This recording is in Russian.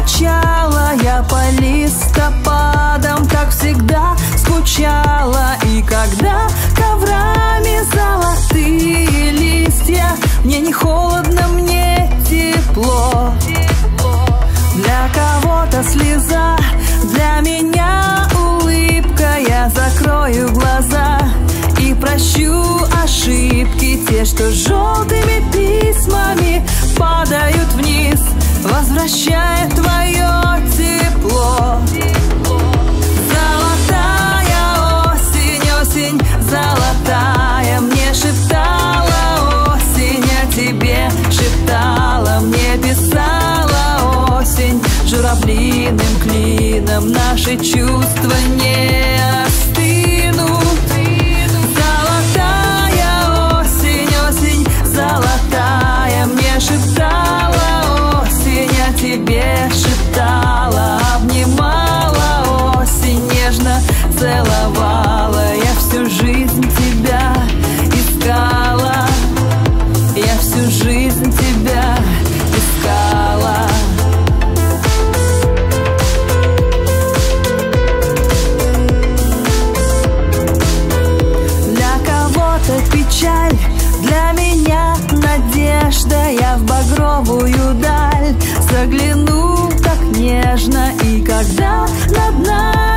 начала. Я по листопадам, как всегда, скучала. И когда коврами золотые листья, мне не холодно, мне тепло. Для кого-то слеза, для меня улыбка. Я закрою глаза и прощу ошибки, те, что желтыми письмами падают вниз, возвращая твое тепло. Золотая осень, осень золотая, мне шептала осень, я тебе шептала, мне писала осень журавлиным клином, наши чувства не остынут. Золотая осень, осень золотая, мне шептала осень, я тебе шептала, обнимала осень, нежно целовала. Я всю жизнь тебя искала, я всю жизнь тебя искала. Печаль, для меня надежда, я в багровую даль загляну так нежно, и когда над нами